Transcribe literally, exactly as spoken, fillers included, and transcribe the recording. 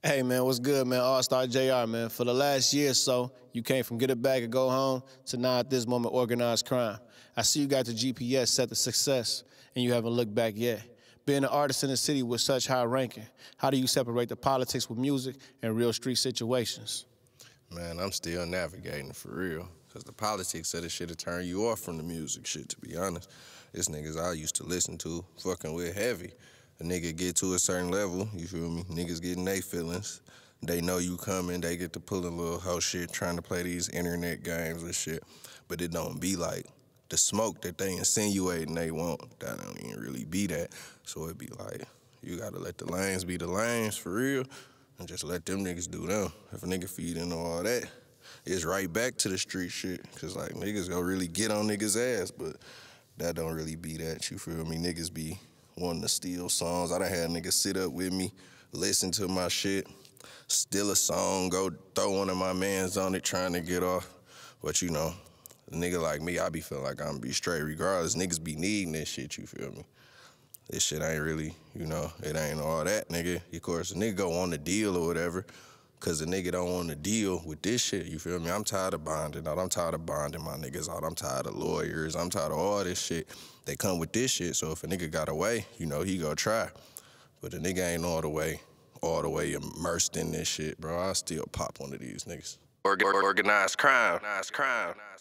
Hey man, what's good, man? All-Star J R, man. For the last year or so, you came from get it back and go home to now at this moment organized crime. I see you got the G P S set to success, and you haven't looked back yet. Being an artist in the city with such high ranking, how do you separate the politics with music and real street situations? Man, I'm still navigating for real. Cause the politics of the shit will turn you off from the music shit, to be honest. This niggas I used to listen to, fucking with heavy. A nigga get to a certain level, you feel me? Niggas getting they feelings. They know you coming, they get to pull a little hoe shit, trying to play these internet games and shit. But it don't be like the smoke that they insinuating they want. That don't even really be that. So it be like, you gotta let the lanes be the lanes for real, and just let them niggas do them. If a nigga feed into all that, it's right back to the street shit. Cause like niggas gonna really get on niggas' ass, but that don't really be that, you feel me? Niggas be wanting to steal songs. I done had niggas sit up with me, listen to my shit, steal a song, go throw one of my mans on it trying to get off. But you know, a nigga like me, I be feeling like I'm gonna be straight regardless. Niggas be needing this shit, you feel me? This shit ain't really, you know, it ain't all that, nigga. Of course, a nigga go on the deal or whatever, cause a nigga don't want to deal with this shit, you feel me? I'm tired of bonding out. I'm tired of bonding my niggas out. I'm tired of lawyers. I'm tired of all this shit. They come with this shit, so if a nigga got away, you know, he go try. But a nigga ain't all the way, all the way immersed in this shit, bro. I still pop one of these niggas. Organ organized crime. Organized crime.